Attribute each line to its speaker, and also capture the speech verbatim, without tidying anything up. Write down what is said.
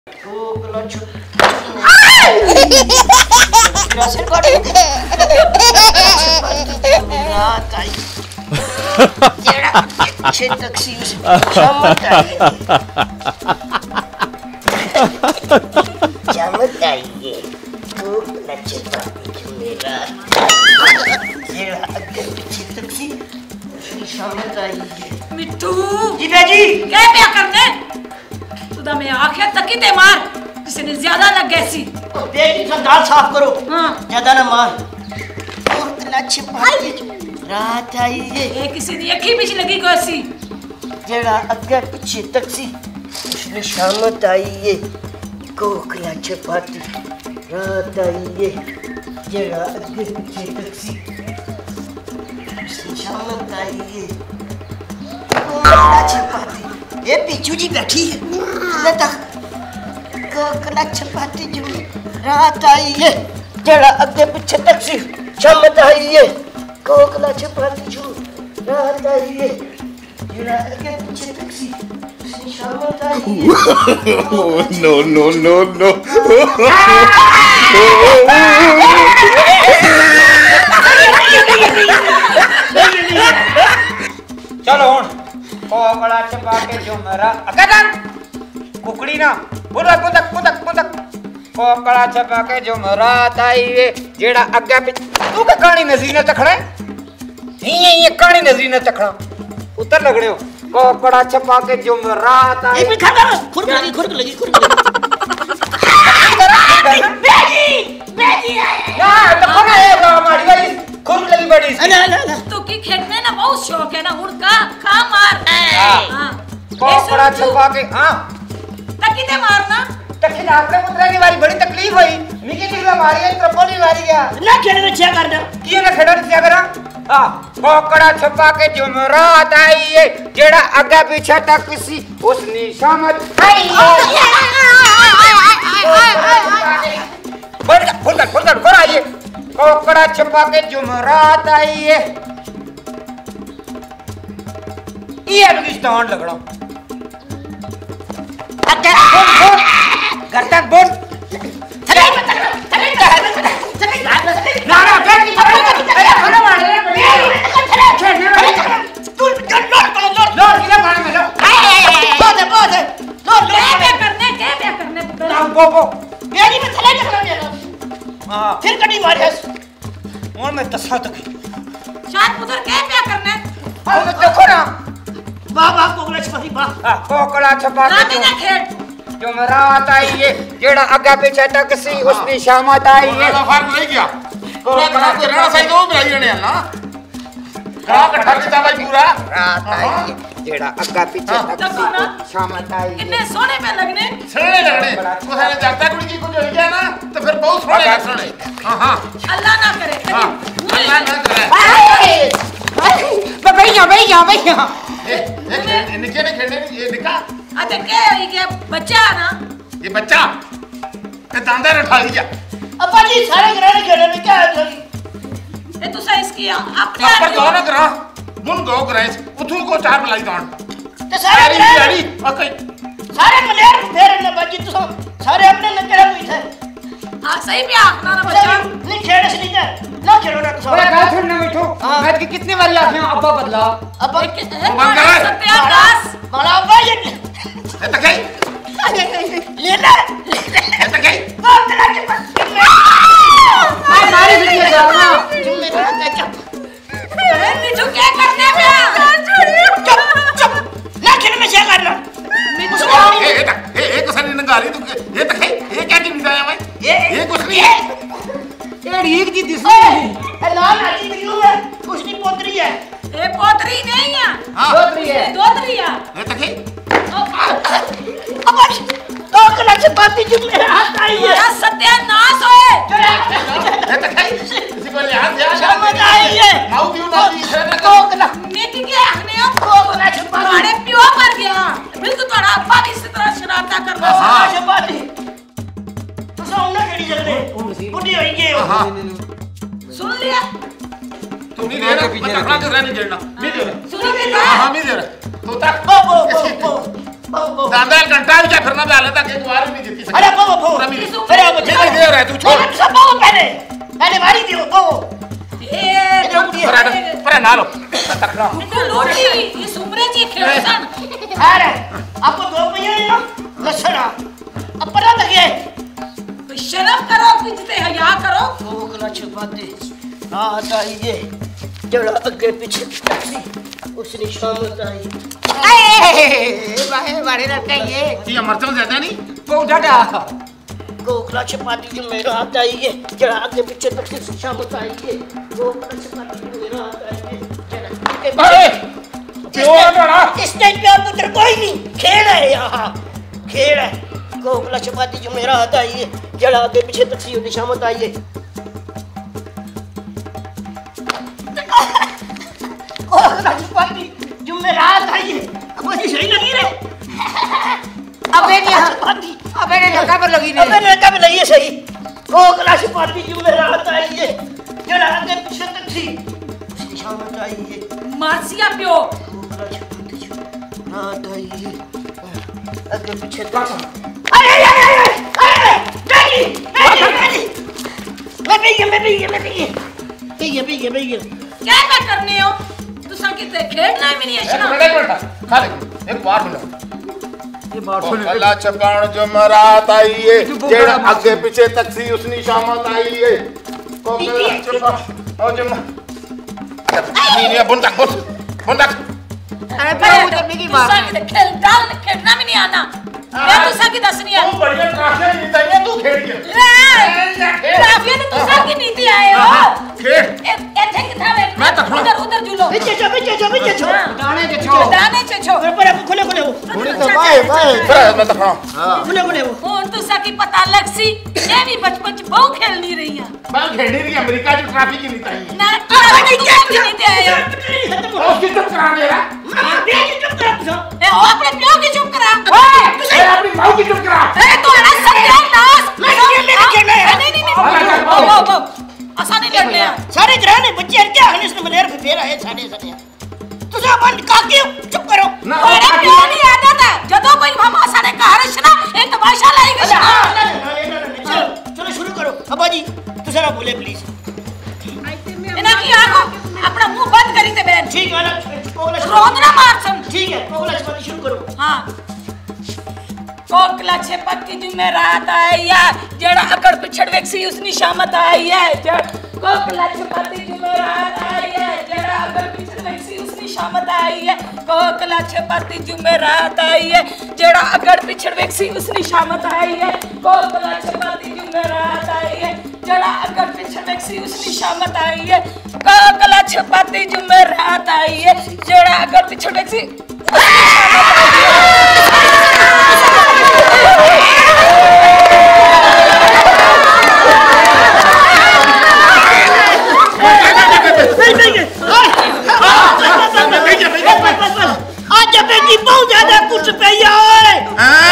Speaker 1: कोकला छु ration card रात आई जेड़ा अच्छे टैक्सी चमक आई चमक आई ये कोकला चपाती मेरा जेड़ा अच्छे टैक्सी चमक आई
Speaker 2: मिट्टू
Speaker 1: जी बेजी
Speaker 2: क्या क्या करने तुदा मैं आंखें तकी ते मार किसी ने ज्यादा लग गई सी
Speaker 1: बेटी का दांत साफ करो
Speaker 2: हां
Speaker 1: ज्यादा ना मार कोकला चपाती रात आई ये
Speaker 2: ए किसी ने एक ही बीच लगी गई सी
Speaker 1: जेड़ा अगे पीछे टैक्सी उसने शामत आई ये कोकला चपाती रात आई ये जेड़ा अगे पीछे टैक्सी उसने शामत आई ये कोकला चपाती ये पीछू जी बैठी है ले तक कोकला चपाती जो रात आई ये जेड़ा अगे पीछे टैक्सी शामत आई ये कोकला चपाती जो रात आई ये जेड़ा अगे पीछे टैक्सी शामत आई ये
Speaker 3: no no no no
Speaker 4: चलो हुन कोकला छपा के जो मेरा अकदन कुकड़ी ना बुदक बुदक बुदक बुदक कोकला छपा के जो रात आई वे जेड़ा अगे पिछ तू के कहानी नजरी न तखड़े ये ये कहानी नजरी न तखड़ा उतर लगड़े हो कोकला छपा के जो रात आई
Speaker 1: ये भी खाता खुरक लगी खुरक लगी खुरक लगी बेजी बेजी
Speaker 4: ना देखो ना ये हमारी वाली खुरक लगी बड़ी
Speaker 1: अरे अरे
Speaker 2: तो की खेलने ना बहुत शौक है ना उड़का खा मार हां
Speaker 4: कोकला छपा के हां
Speaker 2: तकी ते मारना
Speaker 4: तखिन आपने मुद्रा की वारी बड़ी तकलीफ हुई निकी निकला मारी है त्रिपोली मारी गया
Speaker 1: ना खेलने में क्या करना
Speaker 4: किए ना खेड़ा क्या करा हां कोकड़ा छपा के जुमरात आई है जेड़ा आगे पीछे तक किसी उस निशामत आई बढ़ गया फुल फुल कर आइए कोकड़ा छपा के जुमरात आई है ये अफगानिस्तान लगड़ा
Speaker 1: अगर
Speaker 4: घर तक बोल
Speaker 1: चले चले चले चले
Speaker 4: ना ना बैठ की अरे खाना मार रहे
Speaker 1: चले खेलने वाले तू लोड करो लोड
Speaker 4: लोड किला खाने में लो
Speaker 1: बहुत है बहुत है लोड
Speaker 2: क्या क्या करने क्या क्या करने
Speaker 4: ना बो बो
Speaker 1: बेजी में चले चले
Speaker 4: हां
Speaker 1: फिर कटी मारी है
Speaker 4: और मैं तसा तक
Speaker 2: शायद उधर क्या क्या करने
Speaker 4: अब देखो ना
Speaker 1: वाह वाह कोकला छपाती वाह
Speaker 4: कोकड़ा छपा
Speaker 2: ना
Speaker 4: के
Speaker 2: ना खेल
Speaker 4: जुमरात आई है जेड़ा आगे पीछे तक सी उसकी शामत आई है
Speaker 3: कोकड़ा फर्क नहीं किया पूरा करा तो रहना सही तो मिलाई ने ना करा कट्ठा किता भाई पूरा
Speaker 4: रात आई है जेड़ा आगे पीछे तक
Speaker 2: देखो ना
Speaker 4: शामत आई है
Speaker 2: कितने सोने पे लगने
Speaker 3: सड़े लगने तो है जाता कुड़ी की कुछ हो गया ना तो फिर बहुत सोने लगने हां हां
Speaker 2: अल्लाह ना करे
Speaker 3: हां अल्लाह ना करे
Speaker 4: भैया भैया भैया
Speaker 3: ए निके ने खेलने ये निका
Speaker 2: अते क्या है ये बच्चा ना
Speaker 3: ये बच्चा ये दांदा उठा लिया
Speaker 1: अब्बा जी सारे घराने खेलने में क्या है
Speaker 2: ये तो सही इसकी अपने
Speaker 3: पर दो ना करा मुन दो करे उठू को चार मलाई दान
Speaker 1: तो सारे
Speaker 3: सारी
Speaker 1: घराने
Speaker 3: यारी ओके
Speaker 1: सारे प्लेयर फेर ने बाजी तो सारे अपने नजर हुई थे
Speaker 2: हां सही भी आखना ना बच्चा
Speaker 1: नहीं खेल से नहीं ना खेलो ना तो
Speaker 4: ओए गाल छोड़ना बैठो मैं की कितनी बार आखे अब्बा बदला
Speaker 1: अब्बा
Speaker 2: सत्यानाश
Speaker 1: माला अब्बा ये
Speaker 3: ये तक गई
Speaker 1: ले ले
Speaker 3: ये तक गई
Speaker 1: कोकला छपाती
Speaker 4: मैं मारी वीडियो डालना
Speaker 1: तुम मेरा चुप
Speaker 2: मिठू क्या करने पे
Speaker 1: चुप चुप ना खेल में क्या करना
Speaker 2: मिठू
Speaker 3: ए ए तक ए ए कुछ नहीं नंगाली तू ये तक है ये क्या चीज है भाई
Speaker 1: ये
Speaker 3: ये कुछ नहीं है
Speaker 4: ये रीक जी दिसने नहीं
Speaker 1: लाल आजी बिल्लू है कुछ नहीं पोतरी है
Speaker 2: ये पोतरी नहीं है
Speaker 3: हां
Speaker 4: दोतरी है
Speaker 2: दोतरी है
Speaker 3: ये तक है
Speaker 1: अब्बा जी कोकला छपाती जो मेरे हाथ आई है
Speaker 2: या सत्यानाश होए
Speaker 3: ये तक है किसी को लिहाज या
Speaker 1: समझ आई है
Speaker 3: माऊ क्यों ना दी है ना
Speaker 1: कोकला
Speaker 2: मिठी के आखने अब
Speaker 1: कोकला छपाती
Speaker 2: तुम्हारे प्यो मर गया बिल्कुल तुम्हारा अब्बा भी इस तरह शरारता करना
Speaker 1: कोकला छपाती तो सामने केड़ी जगह बुढ़ी होई गई
Speaker 3: हां
Speaker 2: सुन लिया
Speaker 3: तू नहीं दे रहा पीछे रखना नहीं देना नहीं दे रहा
Speaker 2: सुनो
Speaker 3: हां हां नहीं दे रहा तो तक
Speaker 1: बो बो बो
Speaker 3: दादा घंटा भी क्या फिरना डाला था कि द्वार नहीं जीती
Speaker 1: अरे वो वो
Speaker 3: अरे अब जल्दी दे रहा है तू छोड़
Speaker 1: सब वो पहले पहले मारी दियो वो
Speaker 2: ए
Speaker 3: पर पर ना लो तकड़ा
Speaker 2: इनको लोटी ये सुमरे जी खेलसन
Speaker 1: अरे आपको दो भैया ना लसड़ा अब पता लगे
Speaker 2: शर्म करो कुछ हया करो
Speaker 1: कोकला छपाते रात आई ये जड़ा अगे पीछे टक्सी उसने शाम आई ए बाहे बारे रखे ये
Speaker 3: ये मरचम ज्यादा नहीं
Speaker 4: वो डाडा
Speaker 1: कोकला छपाती जो मेरा हाथ आई है जड़ा आगे पीछे टक्सी शाम आई है कोकला छपाती जो मेरा हाथ आई है जड़ा
Speaker 3: अरे क्यों बड़ा
Speaker 1: इस टाइम पे आप उधर कोई नहीं खेल है यहाँ खेल है कोकला छपाती जो मेरा हाथ आई है जड़ा आगे पीछे टक्सी उसने शाम आई है कोकला छपाती जो मेरा हाथ आई है अब मुझे सही लगी रे
Speaker 4: अबे नहीं अबे ने लगा पर लगी
Speaker 1: अबे लगा पे लगी है सही कोकला छपाती जो मेरा हाथ आई है जड़ा आगे पीछे टक्सी उसने शाम आई है
Speaker 2: मासिया पियो
Speaker 1: कोकला छपाती जो रात आई है आगे पीछे टक्सी अरे अरे अरे अरे बेगी बेगी बेगी मैं बेगी मैं बेगी मैं बेगी बेगी बेगी बेगी
Speaker 2: क्या क्या करने हो तू संगीत खेलना में नहीं
Speaker 3: एक
Speaker 2: है
Speaker 3: मिनट एक मिनट खा ले एक बार मिला
Speaker 4: ये बात सुन
Speaker 3: कोकला छपाण जो मरात आई है जेड़ा आगे पीछे तक्सी उसनी शामत आई है कोकला छपाण ओ जो नहीं नहीं बुन तक बुन बुन तक
Speaker 4: अरे पर वो तो मेरी बात
Speaker 2: संगीत खेल डाल खेलना में नहीं आना मैं तू संगीत दसनी है
Speaker 3: तू बढ़िया ट्राफिक नीति है तू खेल के
Speaker 2: ट्राफिक ने तू संगीत नीति आए हो
Speaker 3: खेल
Speaker 2: ए एथे कि था
Speaker 3: मैं तो
Speaker 2: उधर उधर झूलो
Speaker 1: पीछे छो पीछे छो पीछे छो
Speaker 4: दाने के छो
Speaker 2: दाने छे छो
Speaker 1: पर पर खुले खुले वो
Speaker 4: थोड़ी तो बाय बाय
Speaker 3: फिर मैं तो खड़ा
Speaker 1: खुले खुले वो
Speaker 2: और तू सकी पता लग सी ये भी बचपन च बहु खेलनी रही है
Speaker 3: मैं खेलने की अमेरिका की ट्राफिक की नीति है
Speaker 2: ना ट्राफिक तू संगीत नीति आए हो
Speaker 3: और किस तरह करा मेरा
Speaker 1: बेगी चुप कर तू
Speaker 2: ए ओ अपने प्यो की चुप करा
Speaker 3: ए अपनी मां की चुप करा
Speaker 2: ए तू ना समझा नास
Speaker 1: मैं खेलने नहीं खेलना है
Speaker 2: नहीं नहीं नहीं आसानी लड़ने हैं
Speaker 1: सारे घराने बच्चे हर क्या हनिस ने मनेर फेर आए सारे सारे तुझे बंद काके चुप करो
Speaker 3: ना
Speaker 2: अरे प्यो नहीं आता था जदों कोई हम आसाने का हर्ष ना एक तमाशा लाएगा
Speaker 1: चलो चलो शुरू करो अब्बा जी तू जरा बोले प्लीज
Speaker 2: इना की आंखों अपना मुंह बंद करी ते बहन
Speaker 1: ठीक है ना कोकला
Speaker 2: रोंदना मार सुन
Speaker 1: ठीक है कोकला छपाती शुरू करो
Speaker 2: हाँ कोकला छपाती जो में रात आई है जेड़ा अकड़ पिछड़ वेक्सी उसनी शामत आई है कोकला छपाती जो में रात आई है जेड़ा अकड़ पिछड़ वेक्सी उसनी शामत आई है कोकला छपाती जो में रात आई है जेड़ा अकड़ पिछड़ वेक्सी उसनी शामत आई है कोकला छपाती जो में रात आई है जेड़ा अकड़ पिछड़ वेक्सी उसनी शामत आई है कोकला छपाती जो में रात आई है जेड़ा अकड़ पिछड़ वेक्सी
Speaker 1: आज बेटी बहुत ज्यादा कुछ पे है